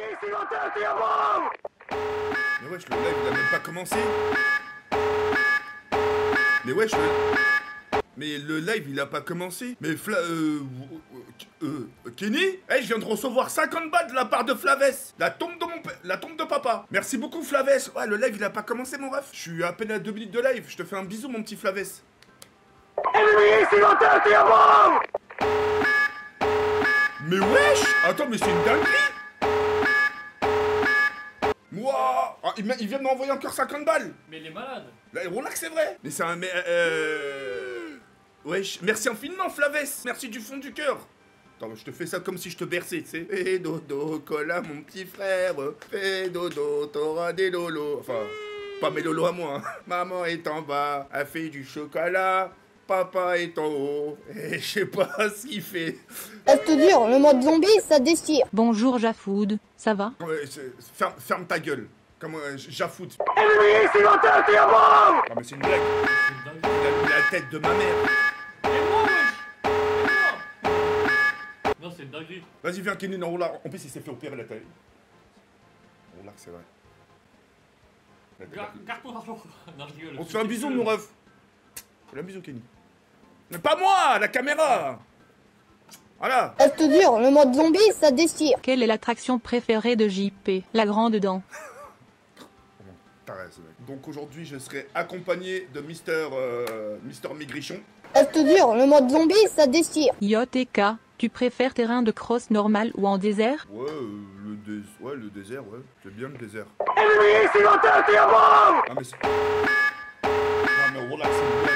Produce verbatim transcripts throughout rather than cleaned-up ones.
Mais wesh, le live il a même pas commencé. Mais wesh, le... Mais le live il a pas commencé. Mais Fla... Euh... Euh... Kenny. Eh, je viens de recevoir cinquante balles de la part de Flavès. La tombe de mon... La tombe de papa. Merci beaucoup Flavès. Ouais, le live il a pas commencé mon ref. Je suis à peine à deux minutes de live. Je te fais un bisou mon petit Flavès. Mais wesh. Attends, mais c'est une dinguerie. Moi ah, il, il vient de m'envoyer encore cinquante balles. Mais il est malade. Là, relax, c'est vrai. Mais c'est un... Mais euh... Wesh, merci infiniment, Flavès. Merci du fond du cœur. Attends, je te fais ça comme si je te berçais, tu sais. Fais dodo, colla, mon petit frère. Fais dodo, t'auras des lolos. Enfin, pas mes lolos à moi. Hein. Maman est en bas, elle fait du chocolat. Papa est en haut. Et je sais pas ce qu'il fait. Je te jure, le mode zombie, ça déchire. Bonjour Jafoud, ça va? Ouais, ferme, ferme ta gueule. Comme euh, Jafoud. Ah mais c'est une blague. Il a mis la tête de ma mère. Non, c'est une dinguerie. Vas-y, viens, Kenny, non, là. En plus, il s'est fait opérer la taille. Oh là, c'est vrai. Garde-toi, non, je rigole. On te fait un bisou, mon ref. Fais un bisou, Kenny. Mais pas moi, la caméra. Voilà. Je te jure, le mode zombie, ça déchire. Quelle est l'attraction préférée de J P? La grande dent. T'as raison, mec. Donc aujourd'hui, je serai accompagné de Mister Euh, Mister Migrichon. Je te jure, le mode zombie, ça déchire. J T K, tu préfères terrain de cross normal ou en désert? Ouais, euh, le, dés ouais, le désert, ouais. J'aime bien le désert. Ah, mais c'est... Non, mais relax, c'est une blague.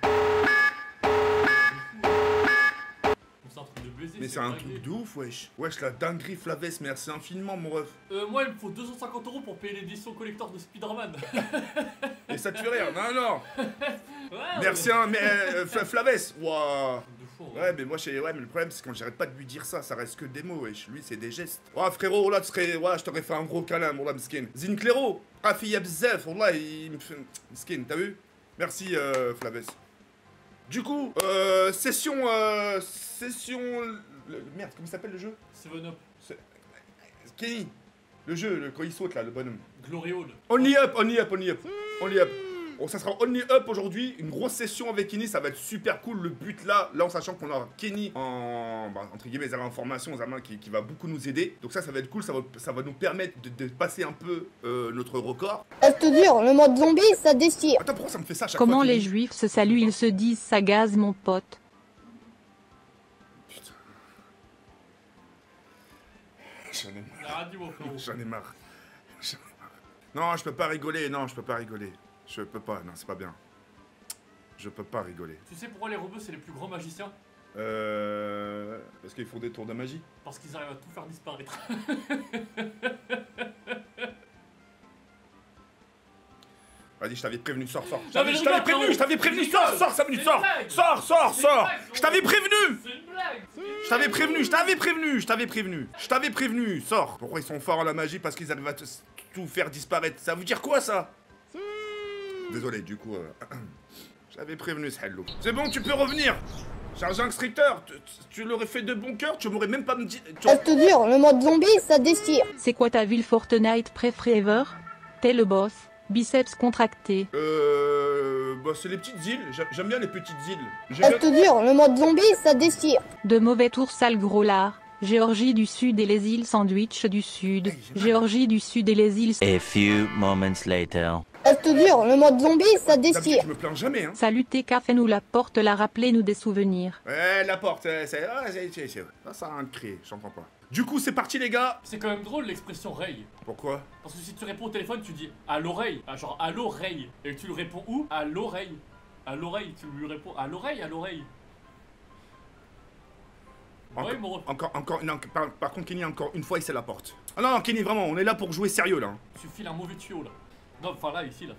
Mais c'est un truc de ouf, wesh. Wesh, la dinguerie, Flavès, merci infiniment, mon ref. Euh, moi, il me faut deux cent cinquante euros pour payer l'édition collector de Spider-Man. Et ça te fait rire? Non, non. Ouais, merci, ouais. hein, mais euh, Flavès, waouh. Fou, ouais. ouais, mais moi, je ouais, mais le problème, c'est quand j'arrête pas de lui dire ça, ça reste que des mots, wesh. Lui, c'est des gestes. Ouais, frérot, là, tu serais. Ouais, je t'aurais fait un gros câlin, mon là, Mskin. Zinclero, Rafi Yabzef, là, il me fait. Mskin, t'as vu? Merci, euh, Flavès. Du coup, euh, session, euh, session, le, merde, comment s'appelle le jeu? Seven Up. Kenny, le jeu, le, quand il saute là, le bonhomme. Glory Hall. Only up, only up, only up, only up. Bon, ça sera only up aujourd'hui, une grosse session avec Kenny, ça va être super cool. Le but là, là en sachant qu'on aura Kenny en, bah, entre guillemets, en formation, qui, qui va beaucoup nous aider. Donc ça, ça va être cool, ça va, ça va nous permettre de, de passer un peu euh, notre record. Je te jure, le mode zombie, ça déchire. Attends, pourquoi ça me fait ça à chaque Comment fois, les Kenny juifs se saluent, ils se disent ça gaze mon pote. Putain. J'en ai marre. La radio, mon frérot. J'en ai marre. J'en ai marre. Non, je peux pas rigoler, non, je peux pas rigoler. Je peux pas, non, c'est pas bien. Je peux pas rigoler. Tu sais pourquoi les robots, c'est les plus grands magiciens? Euh... Parce qu'ils font des tours de magie. Parce qu'ils arrivent à tout faire disparaître. Vas-y, je t'avais prévenu, sors, sors. Je Non, mais t'avais je t'avais rigole, prévenu, frérot. je t'avais prévenu, C'est sors, une sors, ça minutes, blague. sors. C'est une blague. Sors, sors, C'est une sors. blague, Je t'avais frérot. prévenu. C'est une blague. C'est une Je t'avais blague. prévenu, je t'avais prévenu, je t'avais prévenu. Je t'avais prévenu, sors. Pourquoi ils sont forts en la magie? Parce qu'ils arrivent à tout faire disparaître. Ça veut dire quoi, ça? Désolé, du coup... Euh... J'avais prévenu, ce hello. C'est bon, tu peux revenir. Chargé instructeur, tu, tu l'aurais fait de bon cœur, tu m'aurais même pas me dit... Tu... Je te jure, le mode zombie, ça déchire. C'est quoi ta ville Fortnite préférée ever? T'es le boss, biceps contracté. Euh... Bah, c'est les petites îles. J'aime bien les petites îles. Je Bien... te jure, le mode zombie, ça déchire. De mauvais tours sale gros lard. Géorgie du Sud et les îles Sandwich du Sud. Géorgie du Sud et les îles... A few moments later. Je te jure, le mode zombie, ça D'habitude, déchire. je me plains jamais, hein. Salut T K, fais-nous la porte, la rappelez-nous des souvenirs. Ouais, la porte, c'est... c'est... c'est... c'est... Ça, ça a rien de crier, j'entends pas. Du coup, c'est parti, les gars. C'est quand même drôle l'expression Ray. Pourquoi? Parce que si tu réponds au téléphone, tu dis à l'oreille. Ah, genre à l'oreille. Et tu lui réponds où? À l'oreille. À l'oreille, tu lui réponds à l'oreille, à l'oreille. Encore, Ouais, mon ref. encore, encore, non, par, par contre, Kenny, encore une fois, il sait la porte. Ah non, non, Kenny, vraiment, on est là pour jouer sérieux, là. Hein. Tu files un mauvais tuyau, là. Non, enfin là, ici, là.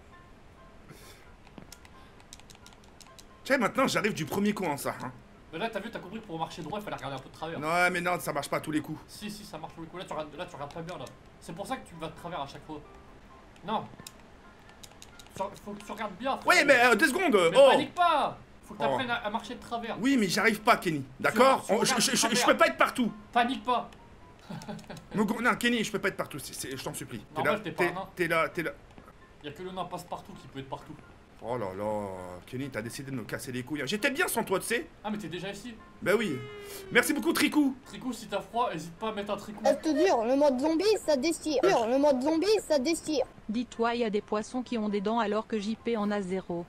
Tu sais, maintenant, j'arrive du premier coup en ça, hein. Mais là, t'as vu, t'as compris que pour marcher droit, il fallait regarder un peu de travers. Non, mais non, ça marche pas à tous les coups. Si, si, ça marche pour le coup. Là, tu regardes, là, tu regardes pas bien, là. C'est pour ça que tu vas de travers à chaque fois. Non. Faut que tu regardes bien, frère. Oui, mais euh, deux secondes. Mais Oh. panique pas. Faut que t'apprennes Oh. à, à marcher de travers. Oui, mais j'arrive pas, Kenny. D'accord? Tu- tu Je, je, regardes je, de je travers. peux pas être partout. Panique pas. Mon gros- Non, Kenny, je peux pas être partout, c'est- c'est- je t'en supplie. T'es Normal, là, t'es pas t'es un nain. t'es là, t'es là. Y'a que le nain passe-partout qui peut être partout. Oh là là, Kenny, t'as décidé de me casser les couilles. J'étais bien sans toi, tu sais. Ah, mais t'es déjà ici. Bah oui. Merci beaucoup, Tricou. Tricot, si t'as froid, hésite pas à mettre un tricot. Reste dur, le mode zombie, ça déchire. Dur, le mode zombie, ça déchire. Dis-toi, il y a des poissons qui ont des dents alors que J P en a zéro.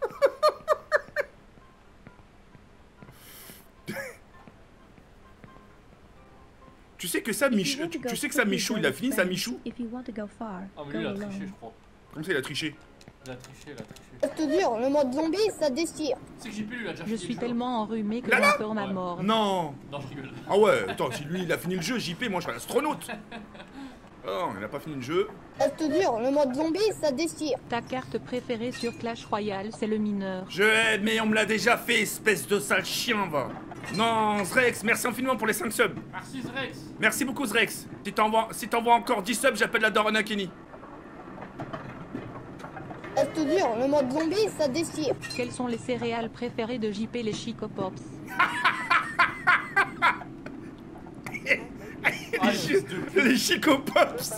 Tu sais que ça, Michou, tu, tu sais que ça, Michou, il a fini sa Michou. Ah, mais lui, il a triché, je crois. Comment ça, il a triché? Il a triché, il a triché. Reste dur, le mode zombie, ça déchire. C'est que J P, lui, il a déjà Je fini suis le jeu. tellement enrhumé que Là, j'ai là peur ma Ouais. mort. Non. Non, je rigole. Ah ouais, attends, si lui, il a fini le jeu, J P, moi, je suis un astronaute. Oh, il a pas fini le jeu. Reste dur, le mode zombie, ça déchire. Ta carte préférée sur Clash Royale, c'est le mineur. Je hais, mais on me l'a déjà fait, espèce de sale chien, va. Non, Zrex, merci infiniment pour les cinq subs. Merci, Zrex. Merci beaucoup, Zrex. Si t'envoies si t'envoies encore dix subs, j'appelle la daronne à Kenny. Reste dur, le mode zombie, ça déchire. Quelles sont les céréales préférées de J P, les Chico Pops? Ah, les fils de pute. Les Chico Pops.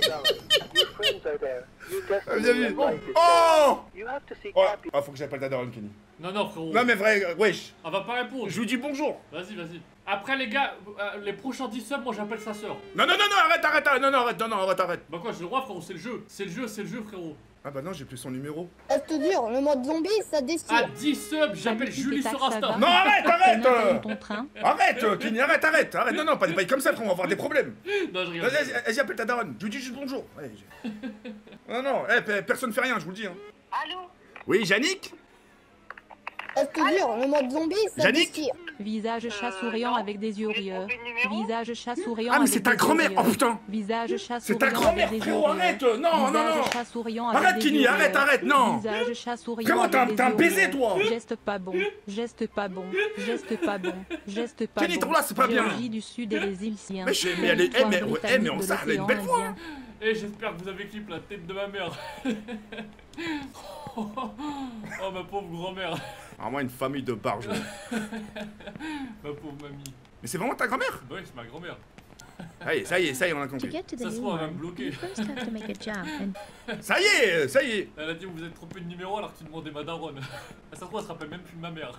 Ah, bien vu. Bon. Oh, You have to seek oh. happiness. Ah, faut que j'appelle ta daronne, Kenny. Non, non, frérot. Non, mais vrai, euh, wesh. Elle va pas répondre. Je lui dis bonjour. Vas-y, vas-y. Après, les gars, euh, les prochains dix subs, moi, j'appelle sa sœur. Non, non, non, non, arrête, arrête, arrête. Non, non, arrête, non, non, arrête, arrête. Bah quoi, j'ai le droit, frérot, c'est le jeu. C'est le jeu, c'est le jeu, frérot. Ah, bah non, j'ai plus son numéro. Reste dur, le mode zombie, ça À déchire. dix subs, j'appelle Salut, Julie Tic-Tac, sur ça Insta. va? Non, arrête, arrête. T'as euh. dans ton train? Arrête, euh, Kenny, arrête, arrête, arrête. Non, non, pas des bails comme ça, frère, on va avoir des problèmes. Non, je rigole. Vas-y, vas-y, vas-y, appelle ta daronne. Je lui dis juste bonjour. Ouais, j'ai- non, non, eh, pe- personne fait rien, je vous le dis. Hein. Allô? Oui, Yannick. Reste dur, le mode zombie, ça Yannick déchire. Visage chat souriant avec des yeux rieurs. Visage chat souriant Ah, mais avec c'est ta des yeux grand-mère. Oh rieurs. putain. Visage chat C'est ta souriant grand-mère, avec des yeux frérot, rieurs. arrête. Non, non, non. Visage chat souriant avec Arrête, des Kenny, yeux arrête, rieurs. arrête, non. Visage chat souriant Frérot, avec t'as un- des t'as un yeux baiser, rieurs. toi. Geste pas bon, geste pas bon, geste pas bon, geste pas Kenny, bon. ton là, c'est pas bien. Géorgie du Sud et les îles Siens. Mais je- mais elle est- eh, mais- ouais, eh, mais on sait, elle a une belle voix, hein. Et j'espère que vous avez clip la tête de ma mère. Oh, ma pauvre grand-mère. Vraiment une famille de barges. Ma pauvre mamie. Mais c'est vraiment ta grand-mère? Bah oui, c'est ma grand-mère. Ça y est, ça y est, ça y est, on a To compris. get to the Ça se new trouve, elle va one, me bloquer. you first have to make a jump and Ça y est, ça y est. Elle a dit vous êtes trompé de numéro alors que tu demandais ma daronne. Ça se trouve, elle se rappelle même plus de ma mère.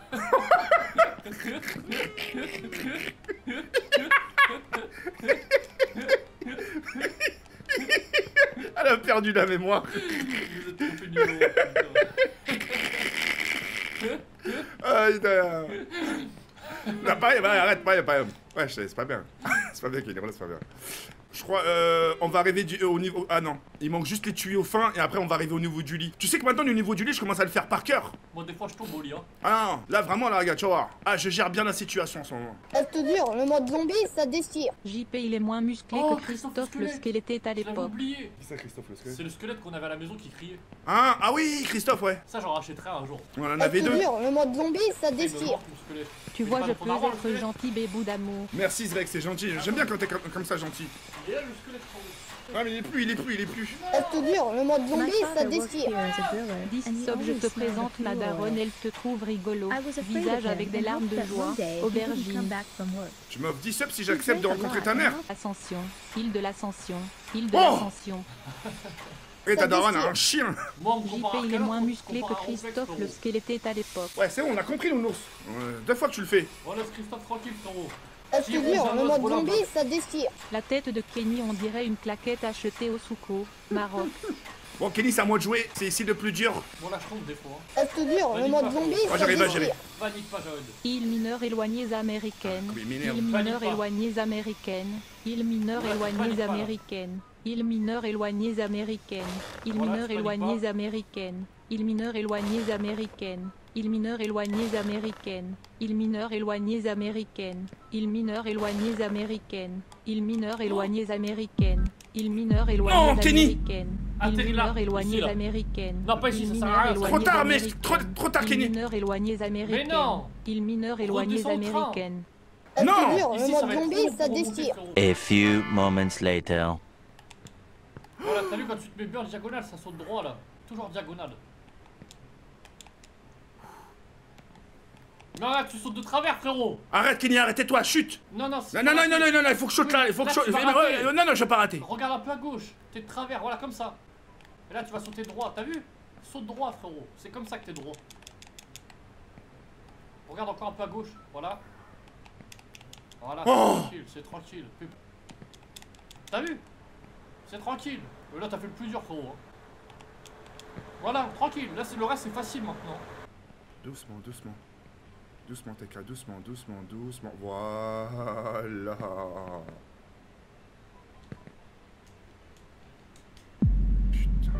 Elle a perdu la mémoire. Vous êtes trompé de numéro. putain. Ah, putain. Non, pareil, bah, arrête, pareil, pareil. Ouais, je sais, c'est pas bien. C'est pas bien, Kenny, voilà, c'est pas bien. Je crois, euh, on va arriver du, euh, au niveau... Ah non, il manque juste les tuyaux fins et après on va arriver au niveau du lit. Tu sais que maintenant, le niveau du lit, je commence à le faire par cœur. Moi, des fois, je tombe au lit. Hein. Ah non, là, vraiment, là, regarde, tu vas voir. Ah, je gère bien la situation en ce moment. Reste dur, le mode zombie, ça déchire. J P il est moins musclé Oh, que Christophe Christophe le le squelette. squelette à Je l'avais l'époque. oublié. C'est ça, Christophe, le C'est le squelette qu'on avait à la maison qui criait. Ah, ah oui, Christophe, ouais. Ça, j'en rachèterai un jour. On en Reste avait deux. dur, le mode zombie, ça Il me déchire. manque mon squelette. Tu Mais vois, pas je dans ton peux armoire, le être squelette. gentil, bébou d'amour. Merci, Zrek, c'est gentil. J'aime bien quand t'es comme, comme ça gentil. Il est là, le squelette, frérot. Ah, mais il est plus, il est plus, il est plus. Reste dur, le mode my zombie, ça father worked déchire. here as a driller, dix and he subs, je always te smelled présente the ma fuel daronne, oil. elle te trouve rigolo. I was afraid Visage of him avec des and larmes hoped de that joie. one day he wouldn't Aubergine. come back from work. Tu m'offres dix subs si j'accepte de rencontrer ta mère. Ascension, île de l'ascension, île de Oh l'ascension. Et ta Ça daronne a déchire. un chien. Moi, on me J compare P à il est quel moins autre musclé que compare à Ronflex, Christophe le frérot. squelette à l'époque. Ouais, c'est bon, on a compris, nounours. Euh, deux fois que tu le fais. Bon, laisse Christophe tranquille, frérot. Reste Si on dur, s'en le va, mode voilà, zombie, voilà. ça déchire. La tête de Kenny, on dirait une claquette achetée au Souko, Maroc. Bon, Kenny, c'est à moi de jouer. C'est ici le plus dur. Bon, là, je tombe des fois. Hein. Reste dur, le Vas-y, mode pas, zombie, Moi, ça j'arrive à gérer. déchire. Panique pas, Jared. Îles mineures éloignées américaines. Oui, m'énerve. Îles mineures Panique pas. éloignées américaines. Îles mineures Ouais, éloignées panique pas, là. américaines. Îles mineures éloignées américaines. Îles Voilà, mineures tu paniques éloignées pas. américaines. Îles mineures éloignées américaines. Îles mineures éloignées américaines. Îles mineures éloignées américaines. Îles mineures éloignées américaines. Îles mineures éloignées américaines. Îles mineures éloignées Non, Kenny. américaines. Îles Atterris là, mineures ici, éloignées là. américaines. Non, pas ici, Îles ça sert à mineures rien, ça. éloignées Trop tard, mais américaines. trop, trop tard, Îles Kenny. mineures éloignées américaines. non. Îles mineures éloignées Redescends le train. américaines. Reste Non. dur, Ici, le ça mode va être zombie, trop ça long pour remonter, déchire. frérot. A few moments later. Voilà, t'as vu quand tu te mets bien en diagonale, ça saute droit là. Toujours diagonale. Non, là, tu sautes de travers, frérot. Arrête, Kenny, arrête-toi, chute. Non, non, Non, non, non, non, non, non, il faut que je saute là, il faut que Là, je tu saute. vas rater. Non, non, je vais pas rater. Regarde un peu à gauche. T'es de travers, voilà, comme ça. Et là, tu vas sauter droit, t'as vu? Saute droit, frérot. C'est comme ça que t'es droit. Regarde encore un peu à gauche, voilà. Voilà, c'est Oh. tranquille, c'est tranquille. T'as vu? C'est tranquille. Mais là, t'as fait le plus dur, frérot. Hein. Voilà, tranquille. Là, le reste, c'est facile maintenant. Doucement, doucement. Doucement, T K, doucement, doucement, doucement. Voilà. Putain.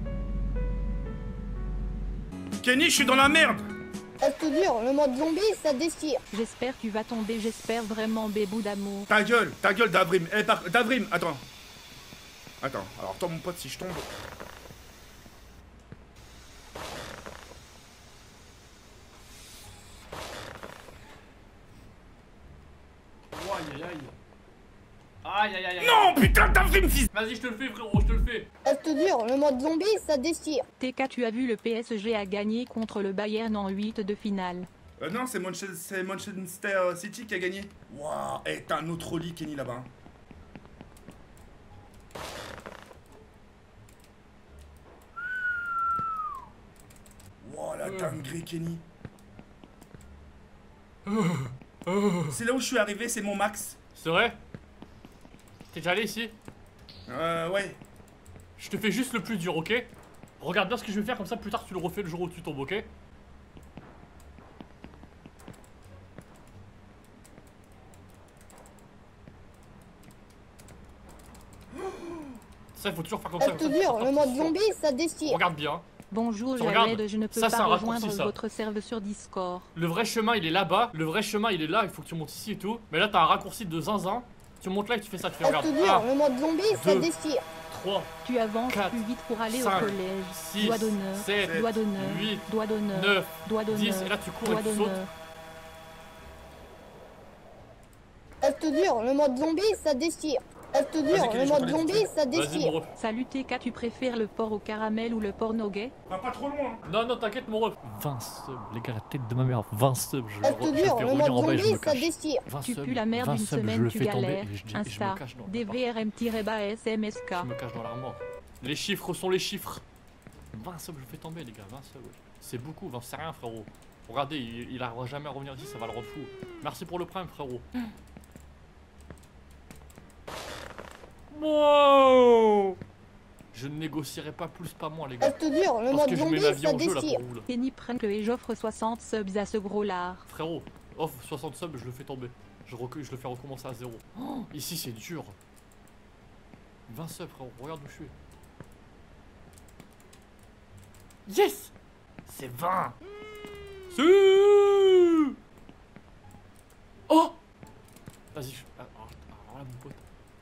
Kenny, je suis dans la merde. Reste dur, le mode zombie, ça déchire. J'espère tu vas tomber, j'espère vraiment, bébou d'amour. Ta gueule, ta gueule, Davrim. Eh, par... Davrim, attends. Attends, alors toi, mon pote, si je tombe. Aïe aïe aïe. Aïe aïe aïe aïe. Non, putain, Davrim, fils. Vas-y, je te le fais, frérot, je te le fais. Reste dur, le mode zombie, ça déchire. T K, tu as vu le P S G a gagné contre le Bayern en huit de finale. Euh, non, c'est Manchester, c'est Manchester City qui a gagné. Waouh, eh, t'as un autre lit, Kenny, là-bas. Waouh, la Euh. dinguerie, Kenny. C'est là où je suis arrivé, c'est mon max. C'est vrai? T'es déjà allé ici? Euh, ouais. Je te fais juste le plus dur, ok? Regarde bien ce que je vais faire, comme ça plus tard tu le refais le jour où tu tombes, ok? Ça, il faut toujours faire comme ça. Reste comme ça, dur, comme ça, le mode c'est sûr. zombie, ça déchire. Regarde bien. Bonjour Tu regardes, Jared, je ne peux ça, c'est pas un rejoindre raccourci, ça. votre serve sur Discord. Le vrai chemin il est là-bas, le vrai chemin il est là, il faut que tu montes ici et tout. Mais là t'as un raccourci de zinzin, tu montes là et tu fais ça, tu fais regarde. Reste dur, un, le mode zombie, ça deux. déchire. trois, Tu avances Quatre, plus vite pour aller cinq, au collège. six, Doigt d'honneur, sept, doigt d'honneur, huit, doigt d'honneur, neuf, doigt dix, d'honneur, et là tu cours doigt et tu sautes. d'honneur. Reste dur, le mode zombie, ça déchire. Reste dur, Vas-y, Kenny, le je mode reconnais zombie, tout de ça Vas-y mon déchire. ref. Salut T K, tu préfères le porc au caramel ou le porc noguet? Va pas trop loin. Non, non, t'inquiète mon ref. vingt subs, les gars, la tête de ma mère, vingt subs. Je, Reste re- je dur, fais le revenir mode en bas et je zombie, me ça cache. déchire. vingt Tu subs, pues la merde vingt d'une subs, je semaine, le tu fais tomber galères. et je, dis- et je Insta, me cache dans D V R M-bas S M S K. Je me cache dans l'armoire. Les chiffres sont les chiffres. vingt subs, je le fais tomber les gars, vingt subs. Ouais. C'est beaucoup, vingt c'est rien frérot. Regardez, il, il arrivera jamais à revenir ici, ça va le rendre fou. Merci pour le prime frérot. Wow. Je ne négocierai pas plus, pas moins les gars. Reste dur, le Parce mode que je mets zombie, ma vie ça en jeu là déchire. pour vous là. Kenny Prank et j'offre soixante subs à ce gros lard. Frérot, offre soixante subs, je le fais tomber. Je, recu- je le fais recommencer à zéro. Oh, ici c'est dur. vingt subs frérot, regarde où je suis. Yes. C'est vingt. Si. Oh. Vas-y, je... alors, alors là mon pote.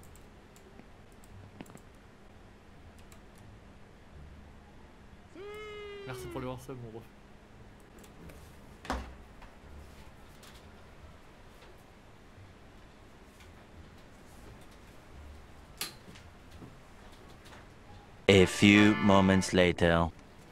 Merci pour le vingt subs mon ref. A few moments later.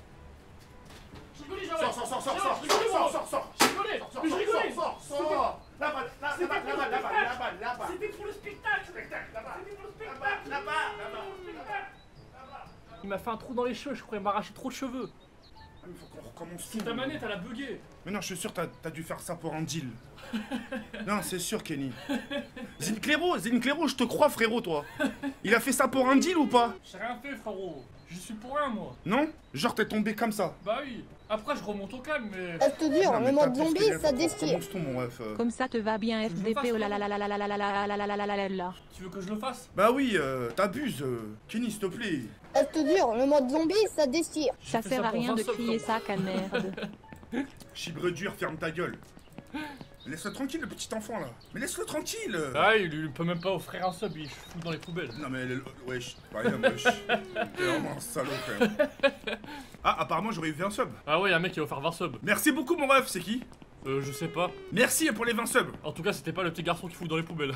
Sors, sors, sors, sors, sors, sors, sors, sors. Je rigolais, mais je rigolais. Sors, sors. Là-bas, là-bas, là-bas, là-bas, là-bas, là-bas. C'était pour le spectacle. Là-bas, C'était pour le là-bas, spectacle. là-bas, là-bas. Il m'a fait un trou dans les cheveux, je croyais m'arracher trop de cheveux. Ah, mais faut qu'on recommence tout. Ta manette, elle a bugué. Mais non, je suis sûr t'as t'as dû faire ça pour un deal. Non, c'est sûr, Kenny. Zinclero, Zinclero, je te crois, frérot, toi. Il a fait ça pour un deal ou pas? J'ai rien fait, frérot. Je suis pour rien, moi. Non? Genre, t'es tombé comme ça. Bah oui. Après, je remonte au calme, mais. Reste dur, Non, mais le mode t'as plus zombie, ce qu'il ça faut qu'on déchire. recommence tout, mon ref. euh. Comme ça te va bien Je F D P, oh là là là là là là là là là là là là là là là. Tu veux que je le fasse? Bah oui, euh, t'abuses. euh. Kenny, s'il te plaît. Reste dur, le mode zombie, ça déchire. Ça fait sert ça à pour rien de vingt subs, crier frérot. ça, qu'à merde. Chibre dur, ferme ta gueule. Laisse-le tranquille, le petit enfant, là. Mais laisse-le tranquille. Ah, il lui peut même pas offrir un sub, il fout dans les poubelles. Non mais le- wesh, par exemple, wesh. T'es vraiment un salaud quand même. Ah, apparemment j'aurais eu vingt subs. Ah ouais, y'a un mec qui a offert vingt subs. Merci beaucoup mon ref, c'est qui? Euh, je sais pas. Merci pour les vingt subs. En tout cas, c'était pas le petit garçon qui fout dans les poubelles.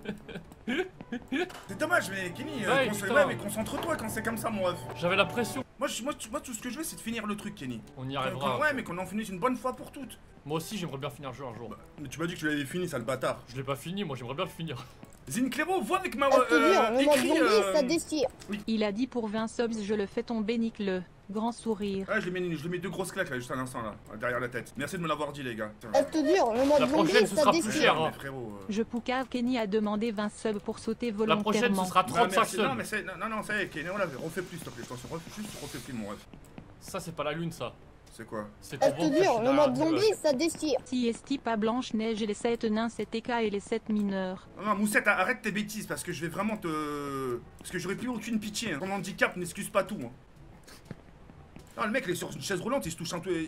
C'est dommage mais Kenny, Ouais, euh, conce- putain. ouais, mais concentre-toi quand c'est comme ça mon ref. J'avais la pression. Moi, je- moi, tu- moi, tout ce que je veux, c'est de finir le truc, Kenny. On y Qu'on- arrivera. qu'on- ouais, mais qu'on en finisse une bonne fois pour toutes. Moi aussi, j'aimerais bien finir le jeu un jour. Bah, mais tu m'as dit que tu l'avais fini, sale bâtard. Je l'ai pas fini, moi j'aimerais bien le finir. Zinclero, vois avec ma. Je te euh, jure, le mode écrit, zombie, euh, ça déchire. Il a dit pour vingt subs, je le fais tomber, nique-le. Grand sourire. Ouais, je lui mets, je lui mets deux grosses claques là, juste à l'instant là, derrière la tête. Merci de me l'avoir dit, les gars. Putain. Je te jure, le mode La zombie, prochaine, ce ça sera plus déchire. cher, Mais hein. frérot. euh, Je poucave, Kenny a demandé vingt subs pour sauter La prochaine, ce volontairement. sera bah, trente-cinq merci. Non, subs. mais c'est. Non, non, ça y est, Kenny, on l'a fait. Refais plus, s'il te plaît. Je t'en supplie, refais- juste refais plus, mon rêve. Ça, c'est pas la lune, ça. C'est quoi? C'est Je ton te ventre jure, caché le derrière mode la nuage. zombie, ça déchire. Si esti pas Blanche-Neige et les sept nains, c'est E K et les sept mineurs. Non, non, Moussette, arrête tes bêtises parce que je vais vraiment te. Parce que j'aurais plus aucune pitié. Hein. Ton handicap n'excuse pas tout. Hein. Non, le mec, il est sur une chaise roulante, il se touche un peu.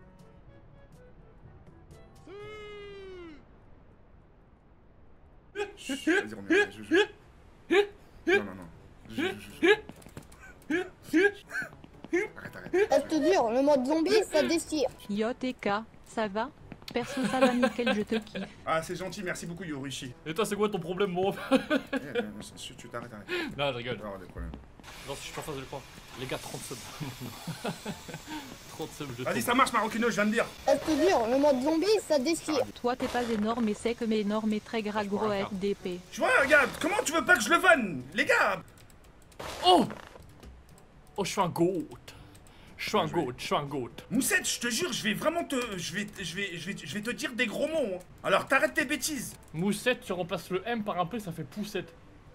Chut, vas-y, remets, je joue. Non, non, non. Je joue, je joue. Arrête, arrête. Je te jure, le mode zombie, ça déchire. Yo T K, ça va? Perso ça va nickel, je te kiffe. Ah, c'est gentil, merci beaucoup, Yorishi. Et toi, c'est quoi ton problème, mon ref? Eh, eh, chut, tu t'arrêtes, arrête. Non, je rigole. Tu vas avoir des problèmes. Non, je suis pas face de l'écran. Les gars, trente subs. trente subs, je Vas-y, tombe. ça marche, Maroquino, je viens de dire. Je te jure, le mode zombie, ça déchire. Toi t'es pas énorme et sec mais énorme et très gras gros rien F D P. Tu vois, regarde, comment tu veux pas que je le vanne? Les gars. Oh! Oh, je suis un goat. Je suis un Bien joué. goat, je suis un goat. Moussette, je te jure, je vais vraiment te. Je vais, je vais, je vais, je vais te dire des gros mots. hein. Alors t'arrêtes tes bêtises. Moussette, tu remplaces le M par un P, ça fait poussette.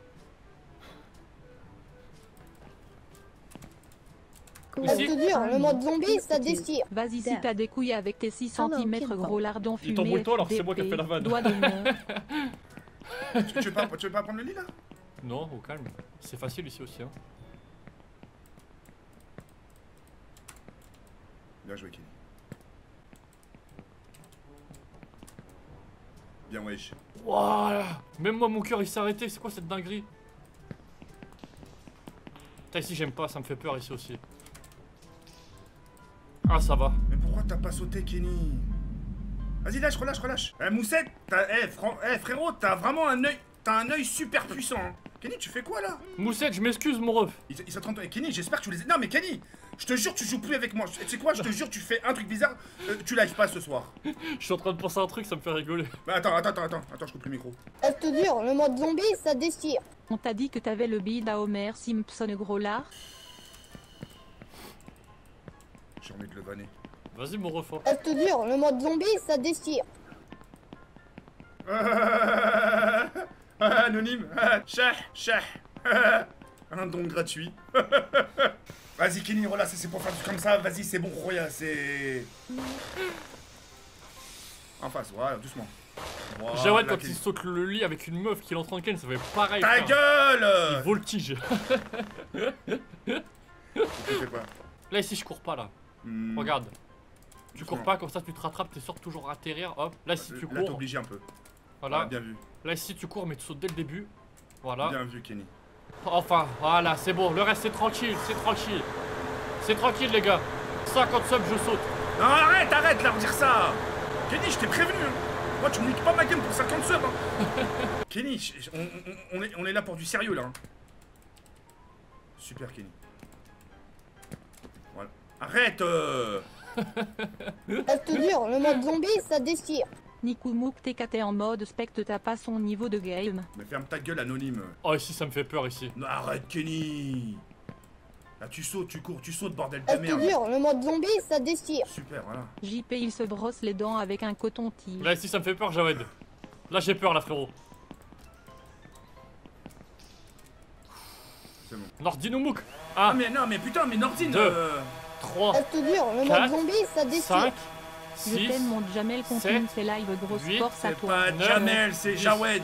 Je Ici. te jure, le mode zombie, ça déchire. Vas-y si t'as des couilles avec tes six Hello, centimètres Kimbo. gros lardons Il fumés t'embrouille toi, alors c'est F D P, moi qui ai fait la vanne. doigt d'honneur. tu, tu veux pas, tu veux pas prendre le lit là? Non, au calme. C'est facile ici aussi, hein. Bien joué, Kenny. Bien, wesh. Voilà. Même moi, mon cœur, il s'est arrêté. C'est quoi cette dinguerie? Putain, ici, j'aime pas, ça me fait peur ici aussi. Ah, ça va. Mais pourquoi t'as pas sauté, Kenny? Vas-y, lâche, relâche, relâche. Eh, Moussette, t'as. Eh, Fran- eh, frérot, t'as vraiment un œil. T'as un œil super puissant. Hein. Kenny, tu fais quoi là? Moussette, je m'excuse, mon ref. Il, s- il s'est trompé. Kenny, j'espère que tu les. Non, mais Kenny, je te jure, tu joues plus avec moi. Tu sais quoi, je te jure, tu fais un truc bizarre. Euh, tu live pas ce soir. Je suis en train de penser à un truc, ça me fait rigoler. Bah, attends, attends, attends, attends, attends, je coupe le micro. Je te jure, le mode zombie, ça déchire. On t'a dit que t'avais le bide à Homer Simpson gros lard. J'ai envie de le vanner. Vas-y, mon ref. hein. Je te jure, le mode zombie, ça déchire. Ah, anonyme. Ah, Chah, chah. Un don gratuit. Vas-y, Kenny, relax, c'est pour faire du comme ça. Vas-y, c'est bon, Roya, c'est. En face, voilà, doucement. Voilà, Jawed, quand Kenny. il saute le lit avec une meuf qui l'entraîne ken, ça fait pareil. Ta frère. Il gueule! voltige. Tu fais quoi? Là, ici, je cours pas, là. Hmm, Regarde. Tu doucement. cours pas, comme ça, tu te rattrapes, t'es sûr de toujours atterrir. Hop. Là, si tu Là, t'es cours. obligé un peu. Voilà. Voilà, bien vu. Là, ici, tu cours, mais tu sautes dès le début. Voilà. Bien vu, Kenny. Enfin, voilà, c'est bon. Le reste, c'est tranquille, c'est tranquille. C'est tranquille, les gars. cinquante subs, je saute. Non, arrête, arrête de leur dire ça! Kenny, je t'ai prévenu! Hein. Moi, tu me niques pas ma game pour cinquante subs! Hein. Kenny, je- je- on, on- on est, on est là pour du sérieux là. Hein. Super, Kenny. Voilà. Arrête! Euh... Je te jure, le mode zombie, ça déchire. Nikumouk T K T en mode spectre, t'as pas son niveau de game. Mais ferme ta gueule, anonyme. Oh, ici, ça me fait peur, ici. Non, arrête, Kenny! Là, tu sautes, tu cours, tu sautes, bordel Je de te merde. jure, le mode zombie, ça déchire. Super, voilà. J P il se brosse les dents avec un coton-tige. Là, ici, ça me fait peur, Jawed. Là, j'ai peur, là, frérot. C'est bon. Nordinoumouk. Ah, un, mais non, mais putain, mais Nordine! Deux. euh, trois, Je te jure, le Quatre, mode zombie, ça déchire. cinq, Je six. t'aime mon Jamel, continue sept, ses lives, grosse huit, force à C'est toi. pas Neuf, Jamel, c'est dix. Jawed!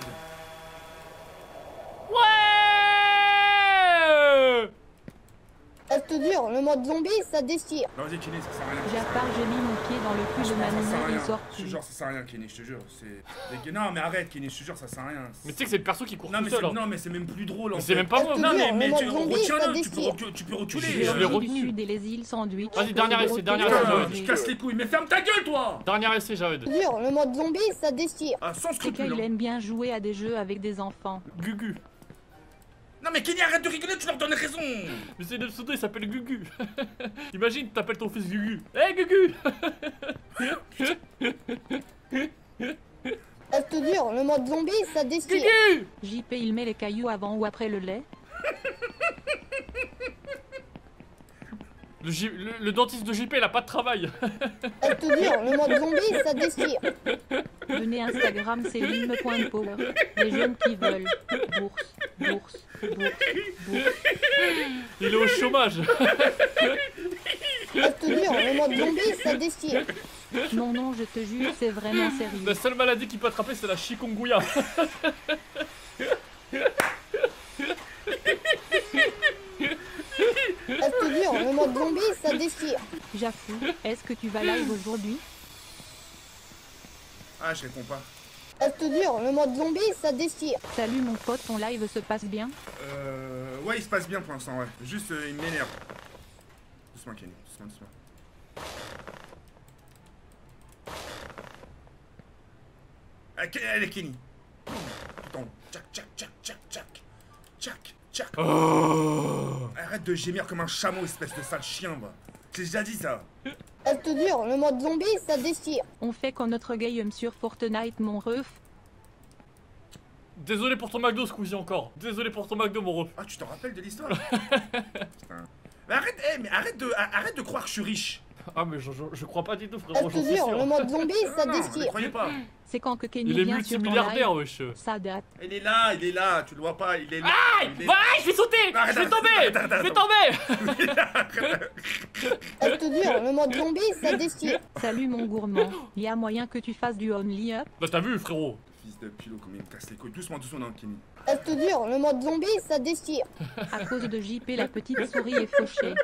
Ouais! Je te jure, le mode zombie, ça déchire. Non, vas-y, Kenny, ça sert à rien. J'appars, j'ai mis mon pied dans le cul de Franchement, ma ça sert à nana, rien. il sort Je te plus. jure, ça sert à rien, Kenny, je te jure. C'est. des- Non, mais arrête, Kenny, je te jure, ça sert à rien. Mais tu sais que c'est le perso qui court Non, tout mais seul. c'est hein. non, mais c'est même plus drôle en Mais fait. c'est même pas Je moi. te Non, mais, jure, mais le tu mode zombie, ça retiens-le, tu peux, déchire. recu- tu peux reculer. Je euh, l'ai J'ai retenu. du sud et les îles sandwich. Vas-y, dernière essai, dernière Putain, essai, tu casses les couilles, mais ferme ta gueule, toi! Dernier essai, Jawed. Je te jure, le mode zombie, ça déchire. Ah, sans C'est qu'il scrupule. hein. aime bien jouer à des jeux avec des enfants. Gugu. Non mais Kenny, arrête de rigoler, tu leur donnes raison. Mais c'est le pseudo, il s'appelle Gugu. Imagine, t'appelles ton fils Gugu. Hé hey, Gugu. Je te jure, le mode zombie, ça déchire. Gugu. J P il met les cailloux avant ou après le lait. Le, J... le, le dentiste de J P, il a pas de travail. Je te jure, le mode zombie, ça déchire. Venez Instagram, c'est l'hymne.power. Les jeunes qui veulent. Bourse, bourse, bourse, bourse. Il est au chômage. Je te jure, le mode zombie, ça déchire. Non, non, je te jure, c'est vraiment sérieux. La seule maladie qui peut attraper, c'est la chikungunya. Je te jure, le mode zombie, ça déchire. Jafou, est-ce que tu vas live aujourd'hui? Ah, je réponds pas. Je te jure, le mode zombie, ça déchire. Salut mon pote, ton live se passe bien? Euh... Ouais, il se passe bien pour l'instant, ouais. Juste, euh, il m'énerve. Doucement, Kenny. Doucement, doucement. Ah, Ke- allez, Kenny. Putain. Tchac, tchac, tchac, tchac, tchac. Tchac, tchac. Oh. Arrête de gémir comme un chameau, espèce de sale chien, va. J'ai déjà dit ça. Je te jure, le mode zombie, ça déchire. On fait quand notre game sur Fortnite, mon ref. Désolé pour ton McDo, Squeezie, encore. Désolé pour ton McDo, mon ref. Ah, tu te rappelles de l'histoire? Putain. Mais arrête, hey, mais arrête de, arrête de croire que je suis riche. Ah, mais je, je, je crois pas du tout, Je frérot, te j'en suis jure, le sûr. mode zombie, ça Non, non, ne déchire. croyez pas. C'est quand que Kenny Il est vient sur ton multimilliardaire, live? wesh. Ça date. Il est là, il est là, tu le vois pas, il est là. Aïe! il est... Bah, je vais sauter! Arrête, Je vais arrête, tomber! arrête, arrête, Je vais arrête. tomber! Je te jure, le mode zombie, ça déchire. Salut mon gourmand. Y a moyen que tu fasses du only up? Bah, t'as vu, frérot? Fils de pilot, comme il me casse les couilles. Doucement, doucement, non, Kenny. Je te jure, le mode zombie, ça déchire. À cause de J P, la petite souris est fauchée.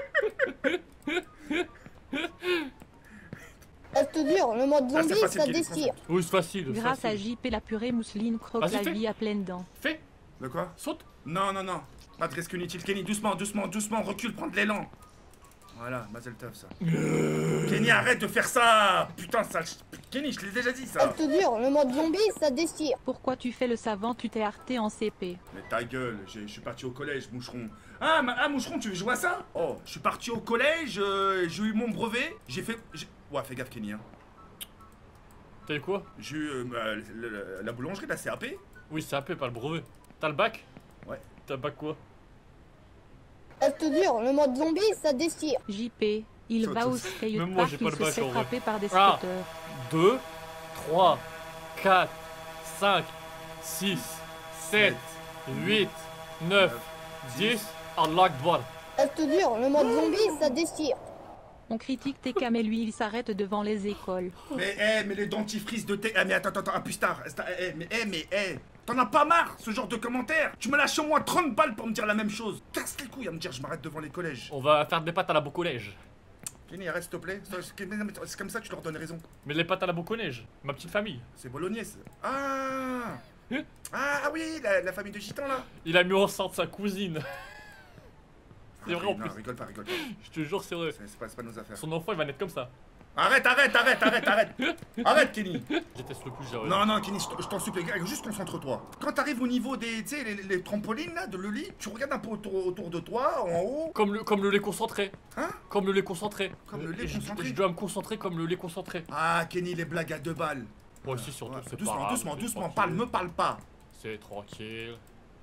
Je te jure, le mode Là, c'est zombie, facile, ça Kenny, déchire. Oui, c'est facile. c'est Grâce à facile. J P, la purée mousseline croque Vas-y, la fais. vie à pleines dents. Fais! De quoi? Saute! Non, non, non. Pas de risque inutile, Kenny. Doucement, doucement, doucement. Recule, prends de l'élan. Voilà, Mazel Tov, ça. Kenny, arrête de faire ça. Putain, ça. Kenny, je l'ai déjà dit, Je ça. te jure, le mode zombie, ça déchire. Pourquoi tu fais le savant? Tu t'es arté en C P. Mais ta gueule, j'ai- je suis parti au collège, moucheron. Ah, ma- ah, moucheron, tu veux jouer à ça? Oh, je suis parti au collège, euh, j'ai eu mon brevet, j'ai fait... j'ai- Ouais, fais gaffe, Kenny, hein. T'as eu quoi? J'ai eu euh, bah, le- le- la boulangerie, la C A P. Oui, c'est un peu, pas le brevet. T'as le bac? Ouais. T'as le bac quoi? Je te jure, le mode zombie, ça déchire. J P, il Saute, va au saute. skate Même moi, park, j'ai il pas le se bac, fait en vrai. frapper par des Ah. scooters. deux, trois, quatre, cinq, six, sept, huit, neuf, dix. Allah Akbar. Je te jure, le mode zombie, ça déchire. On critique T K mais lui il s'arrête devant les écoles. Mais, eh, mais les dentifrices de thé. Ah, mais attends, attends, attends, un plus tard. Eh, eh, mais, eh, mais, eh. T'en as pas marre, ce genre de commentaires? Tu me lâches au moins trente balles pour me dire la même chose. Casse les couilles à me dire je m'arrête devant les collèges. On va faire des pâtes à la boconnage. Kenny, arrête s'il te plaît. C'est c'est comme ça que tu leur donnes raison. Mais les pâtes à la boconnage, ma petite famille. C'est bolognaise. Ah Ah, ah oui, la, la famille de gitans là. Il a mis enceinte sa cousine. C'est vrai en Non, plus. rigole pas, rigole pas. Je te jure, c'est vrai. C'est c'est pas, c'est pas nos affaires. Son enfant il va naître comme ça. Arrête, arrête, arrête, arrête, arrête. Arrête, Kenny. Je déteste le plus, j'ai Non, non, Kenny, je t- je t'en supplie, juste concentre-toi. Quand t'arrives au niveau des, tu sais, les, les trampolines là, de le lit, tu regardes un peu autour, autour de toi, en haut. Comme le, comme le lait concentré. Hein? Comme le lait concentré. Comme le lait Je- concentré. Je dois me concentrer comme le lait concentré. Ah, Kenny, les blagues à deux balles. Moi aussi, surtout, Ouais, c'est pas doucement, grave, doucement, c'est doucement, tranquille. parle, me parle pas. C'est tranquille.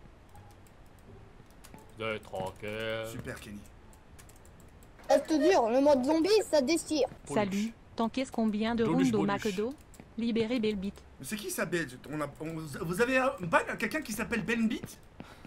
C'est tranquille. Super, Kenny. Je te jure, le mode zombie, ça déchire. Salut, t'encaisses combien de Doluche, rounds au Boluche. McDo? Libérez Belbit. Mais c'est qui ça, Ben on a, on- Vous avez un, pas quelqu'un qui s'appelle Ben Beat?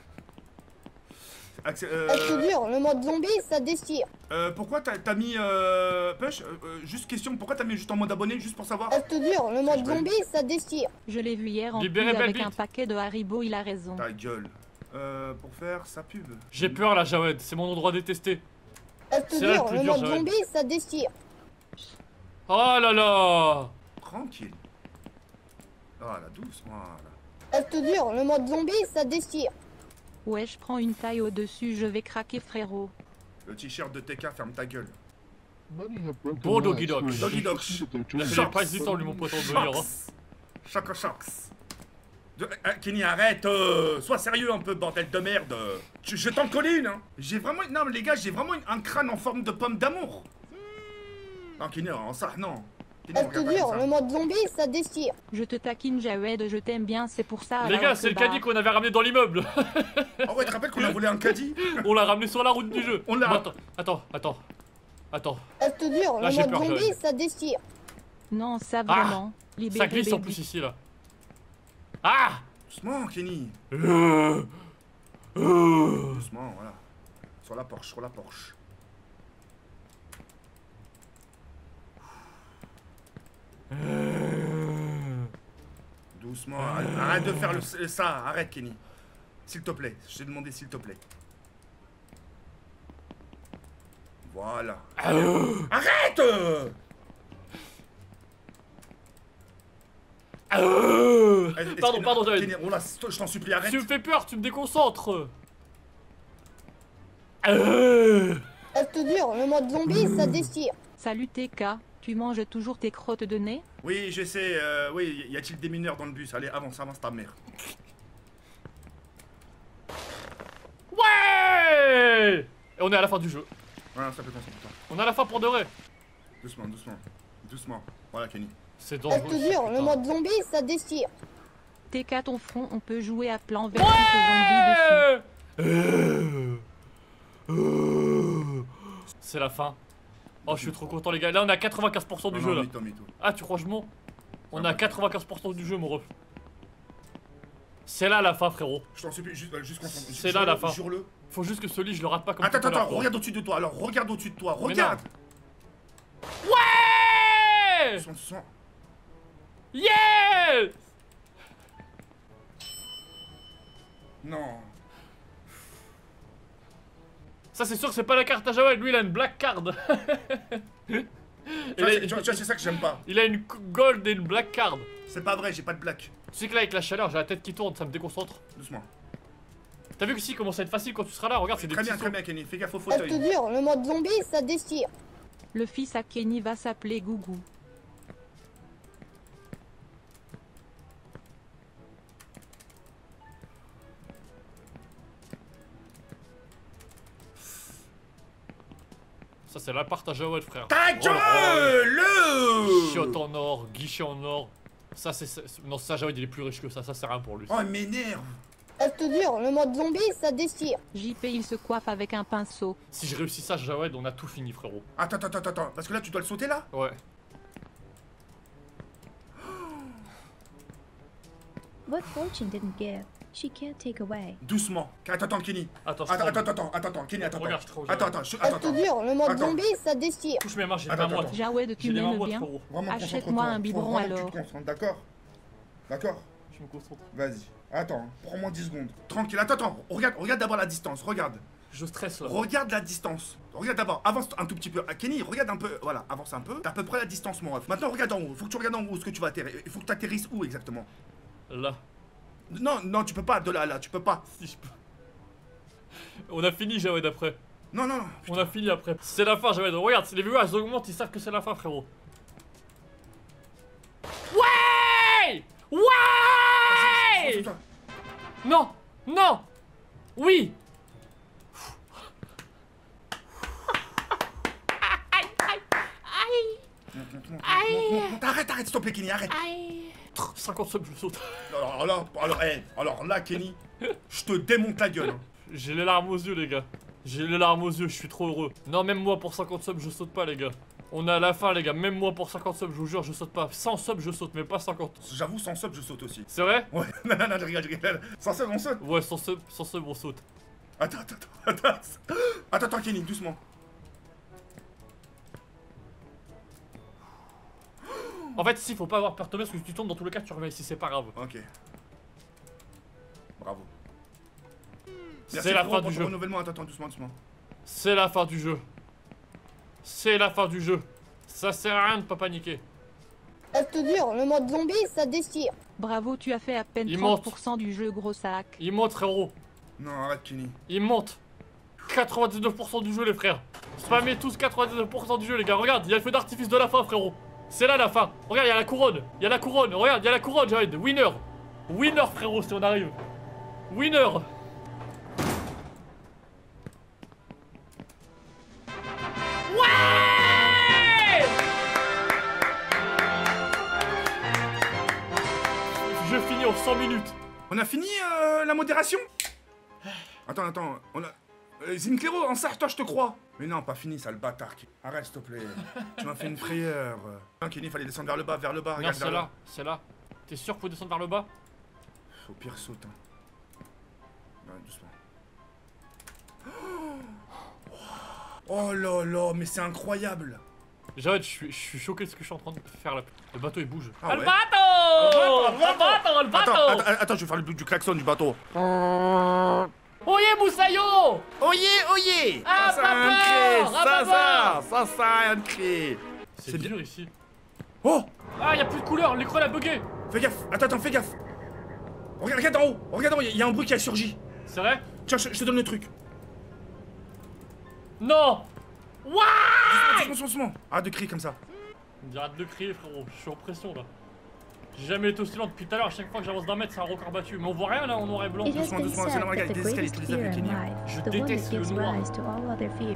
Accé- Je te euh, jure, le mode zombie, ça déchire. euh, pourquoi t'as t'as mis euh, Push, euh, euh, juste question, pourquoi t'as mis juste en mode abonné, juste pour savoir? Je te jure, le mode zombie, ça déchire. Je l'ai vu hier en Libérez pub avec Belbit. un paquet de Haribo, il a raison. Ta gueule. Euh, pour faire sa pub. J'ai peur là, Jawed, c'est mon endroit détesté. Je te C'est là jure, le plus le dur, mode Joël. zombie, ça déchire. Oh là là. Tranquille. Ah là, doucement là. Je te jure, le mode zombie, ça déchire. Ouais, je prends une taille au-dessus, je vais craquer frérot. Le t-shirt de T K, ferme ta gueule. Bon Doggy Dog. Doggy Dog. Là, c'est pas hésitant lui mon pote en venir. Hein. Chocs. Chocs. De- ah, Kenny, arrête, euh, sois sérieux un peu, bordel de merde. Je, je t'en coller une, hein. J'ai vraiment... Non, mais les gars, j'ai vraiment une- un crâne en forme de pomme d'amour. Non, Kenny, en ça, non. Kenny, Elle on te regarde pas dure, comme ça. le mode zombie, ça déchire. Je te taquine, Jawed, je t'aime bien, c'est pour ça. Les là, gars, on c'est te le caddie barre. qu'on avait ramené dans l'immeuble. Ah ouais, tu te rappelles qu'on a volé un caddie? On l'a ramené sur la route du jeu. On l'a- Bon, attends, attends, attends. Attends. Elle te dure, Là, le j'ai mode peur, zombie, Joël. ça déchire. Non, ça Ah, vraiment. Libéré, Ça glisse en baby. plus ici là. Ah Doucement, Kenny. Euh, euh. Doucement, voilà. Sur la Porsche, sur la Porsche. Doucement, arrête, arrête de faire le, ça, arrête Kenny. S'il te plaît, je t'ai demandé s'il te plaît. Voilà. Arrête euh Euh. Est-ce- Pardon, est-ce- pardon, Joël. Kenny, oh là, je t'en supplie, arrête. Tu me fais peur, tu me déconcentres. Euh. Elle te dure, le mode zombie, ça déchire. Salut T K, tu manges toujours tes crottes de nez? Oui, je sais, euh, oui, y a-t-il des mineurs dans le bus? Allez, avance, avance ta mère. Ouais. Et on est à la fin du jeu. Voilà, ça fait temps, ça fait temps. On est à la fin pour de vrai. Doucement, doucement, doucement. Voilà, Kenny. C'est Elle dangereux. te dure, putain. le mode zombie, ça déchire. T K ton front, on peut jouer à plan versus zombie dessus. Euh. Euh. C'est la fin. Oh, je suis trop content, les gars. Là, on est à quatre-vingt-quinze pour cent du Non, jeu non, là. mytho, mytho. Ah, tu crois que je mens? On est à quatre-vingt-quinze pour cent du jeu, mon ref. C'est là la fin, frérot. Je t'en supplie, juste, euh, juste concentre. C'est là, la fin. Jure-le. Faut juste que ce lit, je le rate pas comme Attends, tout à attends, l'heure, attends, quoi. regarde au-dessus de toi. Alors, regarde au-dessus de toi. Mais Regarde. Ouais. Doucement, doucement. Yeah. Non. Ça, c'est sûr que c'est pas la carte à Jawed. Lui, il a une black card. Tu il, vois, a, c'est- tu vois, tu vois, c'est ça que j'aime pas. il a une gold et une black card. C'est pas vrai, j'ai pas de black. Tu sais que là, avec la chaleur, j'ai la tête qui tourne, ça me déconcentre. Doucement. T'as vu que si, commence à être facile quand tu seras là. Regarde, c'est des Très petits bien, très sauts. bien, Kenny. Fais gaffe au Elle te fauteuil. dure, le mode zombie, ça déchire. Le fils à Kenny va s'appeler Gougou. Ça, c'est l'appart à Jawed, frère. Ta Oh, gueule oh, Chiotte en or, guichet en or. Ça, c'est. c'est- Non, ça, Jawed, il est plus riche que ça. Ça, c'est rien pour lui. Oh, il m'énerve. Elle te dure, le mode zombie, ça déchire. J P il se coiffe avec un pinceau. Si je réussis ça, Jawed, on a tout fini, frérot. Attends, attends, attends, attends. Parce que là, tu dois le sauter là. Ouais. What fortune didn't give, she can't take away. Doucement. Attends, attends, Kenny. Attends, je Attends, prends- attends, attends, attends, attends, Kenny, attends, Regarde, attends. je trouve, Attends, j'arrive. attends, je- Elle attends, te attends. dure, le mode Attends. zombie, ça déchire. Touche mes mains, j'ai Attends, des mains attends, moites. Jawed, J'ai tu des mains m'aimes moites, bien? frérot. Vraiment, Achète-moi concentre-toi. un Faut biberon vraiment que tu alors. te concentres, d'accord? D'accord. Je me concentre. Vas-y. Attends, prends-moi dix secondes. Tranquille, attends, attends. Regarde, regarde d'abord la distance. Regarde. Je stresse là. Regarde la distance. Regarde d'abord, avance un tout petit peu. Ah, Kenny, regarde un peu. Voilà, avance un peu. T'as à peu près la distance, mon ref. Maintenant, regarde en haut. Faut que tu regardes en haut où est-ce que tu vas atterrir. Il faut que tu atterrisses où exactement? Là. Non, non, tu peux pas. De là, à là, tu peux pas. Si je peux. On a fini, Jawed, après. Non, non, non. On a fini après. C'est la fin, Jawed. Regarde, si les viewers elles augmentent, ils savent que c'est la fin, frérot. Ouais. Ouais. Concentre-toi. Non. Non. Oui. Monte, monte, monte, monte, monte, monte. Arrête, arrête, s'il te plaît, Kenny, arrête. cinquante subs, je saute. Alors là, alors, hey, alors là, Kenny, je te démonte la gueule. hein. J'ai les larmes aux yeux, les gars. J'ai les larmes aux yeux, je suis trop heureux. Non, même moi pour cinquante subs, je saute pas, les gars. On est à la fin, les gars. Même moi pour cinquante subs, je vous jure, je saute pas. cent subs, je saute, mais pas cinquante. J'avoue, sans sub, je saute aussi. C'est vrai? Ouais, non, non, non, je rigole, je rigole. Sans sub, on saute. Ouais, cent subs, cent subs, on saute. Attends, attends, attends, attends. Attends, attends, Kenny, doucement. En fait, ici, faut pas avoir peur de tomber parce que si tu tombes dans tous les cas, tu reviens ici, c'est pas grave. Ok. Bravo. C'est la frérot, fin pour du ton jeu. renouvellement, attends, attends, doucement, doucement. C'est la fin du jeu. C'est la fin du jeu. Ça sert à rien de pas paniquer. Elle te dure, le mode zombie, ça déchire. Bravo, tu as fait à peine Il trente pour cent du jeu, gros sac. Il monte, frérot. Non, arrête, Kenny. Il monte. quatre-vingt-dix-neuf pour cent du jeu, les frères. Spammez tous quatre-vingt-dix-neuf pour cent du jeu, les gars. Regarde, il y a le feu d'artifice de la fin, frérot. C'est là la fin. Regarde, il y a la couronne. Il y a la couronne. Regarde, il y a la couronne, Jared. Winner. Winner, frérot, si on arrive. Winner. Ouais. Je finis en cent minutes. On a fini euh, la modération? Attends, attends, on a... Euh, Zinclero, en ça, toi je te crois. Mais non, pas fini, ça, le bâtard. Arrête, s'il te plaît. Tu m'as fait une frayeur. Non, Kenny, fallait descendre vers le bas, vers le bas. Non, Regarde, c'est vers là, c'est là. T'es sûr qu'il faut descendre vers le bas? le... Au pire, saute. Hein. Ouais, doucement. Oh là là, mais c'est incroyable. J'arrête, je suis, je suis choqué de ce que je suis en train de faire là. Le bateau il bouge. Ah le ouais. bateau. Le Le bateau, le bateau. Attends, attends, attends, je vais faire le bruit du klaxon du bateau. Oyez Moussaillot. Oyez, oyez. Ah, ça, pas ça a un peur, cri, ah, ça, pas ça, ça, ça a un cri. C'est C'est bien. dur ici. Oh, Ah, y'a plus de couleur, l'écran il a bugué. fais gaffe, attends, attends, fais gaffe. Regarde, regarde en haut, regarde en haut, il y a un bruit qui a surgi. C'est vrai? Tiens, je, je te donne le truc. Non. Ouais. Doucement, doucement, doucement. Arrête de crier comme ça. Arrête de crier, frérot, je suis en pression là. J'ai jamais été aussi lent depuis tout à l'heure, à chaque fois que j'avance d'un mètre, c'est un record battu. Mais on voit rien là en noir et blanc. It has Doucement, been doucement, said c'est normal, that regarde, the des escaliers, greatest tu les as fear vus, in Kenny. life, Je the one that déteste le gives noir. rise to all other fears.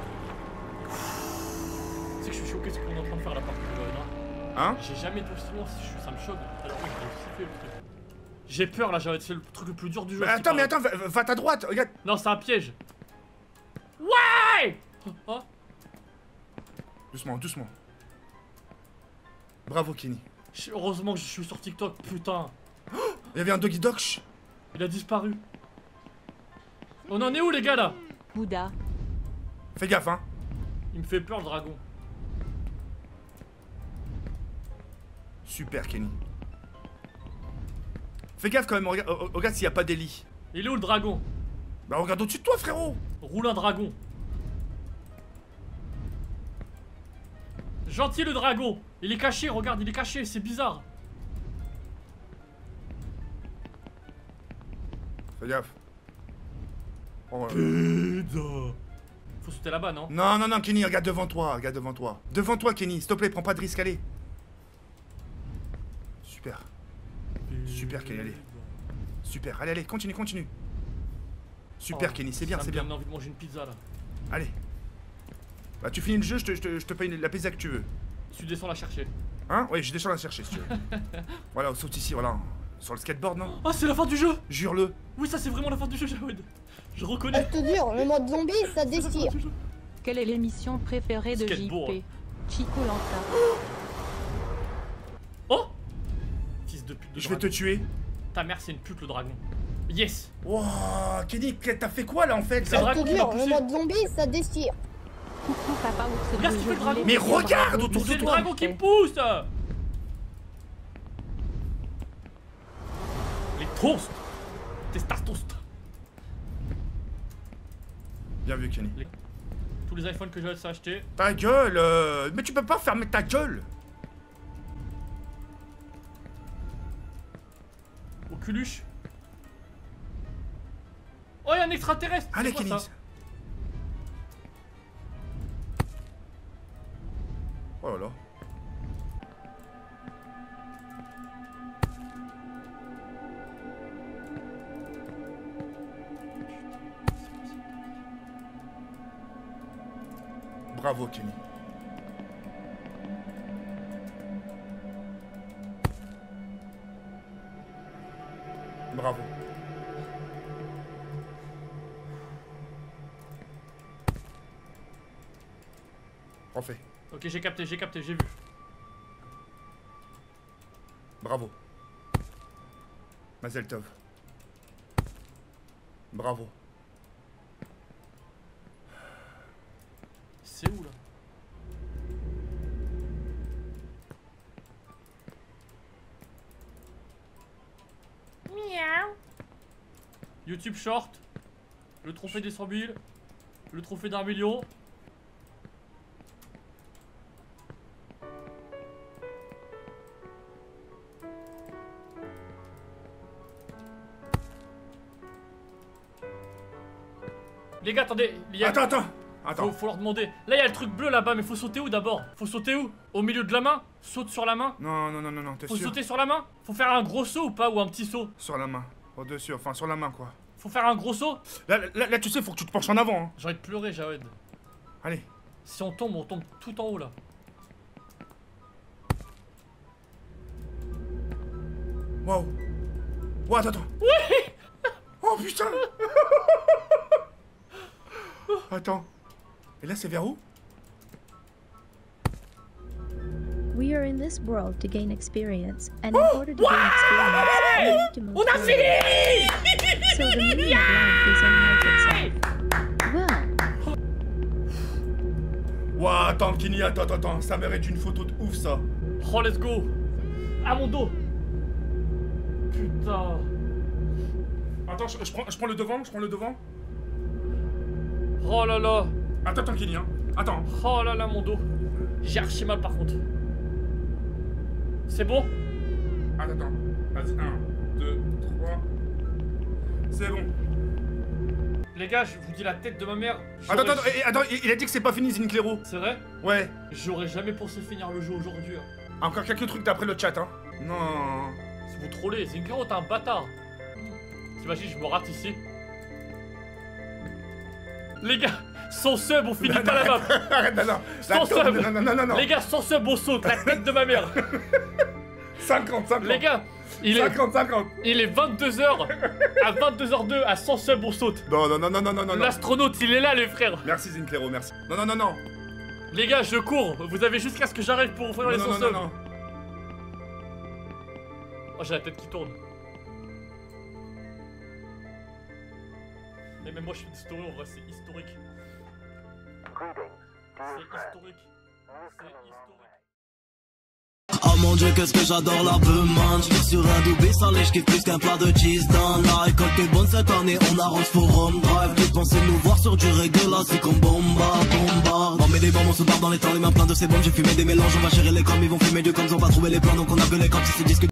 Tu sais que je suis choqué de ce qu'on est en train de faire la partie de là. Hein? J'ai jamais été aussi loin, je- ça me choque. Tout à l'heure, j'ai sifflé le truc. J'ai peur là, j'arrête, c'est le truc le plus dur du jeu. Mais ce qui attends, mais paraît. attends, va, va à ta droite, regarde. Non, c'est un piège. Ouais. Oh. Doucement, doucement. Bravo, Kenny. Je- Heureusement que je suis sur TikTok, putain. Il y avait un doggy dog. chut. Il a disparu. On en est où les gars là? Bouddha. Fais gaffe, hein. Il me fait peur le dragon. Super, Kenny. Fais gaffe quand même, regarde, oh, oh, regarde s'il n'y a pas des lits. Il est où le dragon? Bah regarde au-dessus de toi, frérot. Roule un dragon. Gentil le dragon. Il est caché, regarde, il est caché, c'est bizarre. Fais gaffe. Oh, Putain. Faut sauter là-bas, non? non, non, non, Kenny, regarde devant toi, regarde devant toi. Devant toi, Kenny, s'il te plaît, prends pas de risque, allez. Super, super, Kenny, allez. Super, allez, allez, continue, continue. Super, Oh, Kenny, c'est bien, ça c'est me bien. donne envie de manger une pizza là. Allez. Bah, tu finis le jeu, je te, je te, je te paye la pizza que tu veux. Tu descends la chercher. Hein? Oui, je descends la chercher si tu veux. Voilà, on saute ici, voilà. Sur le skateboard, non? Ah, c'est la fin du jeu. Jure-le. Oui, ça c'est vraiment la fin du jeu, Jawed. Je reconnais. Je te jure, le mode zombie, ça C'est la fin déchire. du jeu. Quelle est l'émission préférée de Skateboard. J P? Chico Lanta. Oh. Fils de pute de Je vais te dragon. tuer. Ta mère c'est une pute le dragon. Yes. Wow, Kenny, t'as fait quoi là en fait? C'est Je vrai te qu'il m'a jure, poussé. le mode zombie, ça déchire. Coucou papa ours Regarde bleu, ce qu'il fait, le je dragon. voulais Mais te dire regarde bravo. autour Mais de c'est le toi. dragon qui me pousse. Les toasts. Testas toast. Bien vu, Kenny. Tous les iPhones que Joël s'est acheté. Ta gueule, euh... mais tu peux pas fermer ta gueule. Oculus. Oh, y'a un extraterrestre. Allez, C'est quoi, Kenny. ça? Oh là là. Bravo, Kenny. Bravo. Refais. Ok, j'ai capté, j'ai capté, j'ai vu. Bravo. Mazel Tov. Bravo. C'est où là? Miaou. YouTube Short. Le trophée des cent mille. Le trophée d'un million. Les gars, attendez, il y a... Attends, attends. Attends. Faut, faut leur demander. Là, il y a le truc bleu là-bas, mais faut sauter où d'abord? Faut sauter où? Au milieu de la main? Saute sur la main? Non, non, non, non, non, t'es Faut sûr? sauter sur la main? Faut faire un gros saut ou pas? Ou un petit saut? Sur la main. Au-dessus, enfin sur la main quoi. Faut faire un gros saut? Là, là, là, tu sais, faut que tu te penches en avant. Hein. J'ai envie de pleurer, Jawed. Allez. Si on tombe, on tombe tout en haut là. Waouh. Wow, attends, attends. Oui. Oh putain. Attends. Et là, c'est vers où? We are in this world to gain experience, and in order to gain experience, we need to move On a forward. fini. So the meaning of life is in life itself. Well, Waouh, attends, Kenny, attends, attends, attends. Ça mérite une photo de ouf, ça. Oh, let's go. À mon dos. Putain. Attends, je, je prends, je prends le devant, je prends le devant. Oh là là. Attends, attends, Kenny, hein. Attends. Oh là là, mon dos. J'ai archi mal par contre. C'est bon? Attends, attends. Vas-y, un, deux, trois. C'est bon. Les gars, je vous dis la tête de ma mère. Attends, j'aurais- attends, et- attends, il a dit que c'est pas fini, Zinclero. C'est vrai? Ouais. J'aurais jamais pensé finir le jeu aujourd'hui. hein. Encore quelques trucs d'après le chat, hein. Non. Si vous trollez, Zinclero, t'es un bâtard. T'imagines, je me rate ici. Les gars, sans sub, on finit pas la map. Arrête, non, non. Sans La tombe, sub. non, non, non, non, non. Les gars, sans sub, on saute. La tête de ma mère. cinquante, cinquante. Les gars, il est, cinquante, cinquante. il est vingt-deux heures. À vingt-deux heures deux, à cent sub, on saute. Non, non, non, non, non, non, non. L'astronaute, il est là, les frères. Merci, Zinclero, merci. Non, non, non, non. Les gars, je cours. Vous avez jusqu'à ce que j'arrive pour ouvrir les Non, cent non, non, subs. non. Oh, j'ai la tête qui tourne. Mais même moi, je suis une story, en vrai, c'est historique. C'est historique. C'est historique. Oh mon dieu, qu'est-ce que j'adore la man. J'tire sur un doublé salé, j'kiffe plus qu'un plat de cheese down. La récolte est bonne cette année, on arrose Forum Drive. Qui pensait nous voir sur du reggae, là c'est comme bombarde, bombarde. On met des bombes, on se barre dans les temps, les mains pleines de ces bombes. J'ai fumé des mélanges, on va gérer les coms, ils vont fumer du comme on va trouver les plans. Donc on a gueulé quand ils se disent que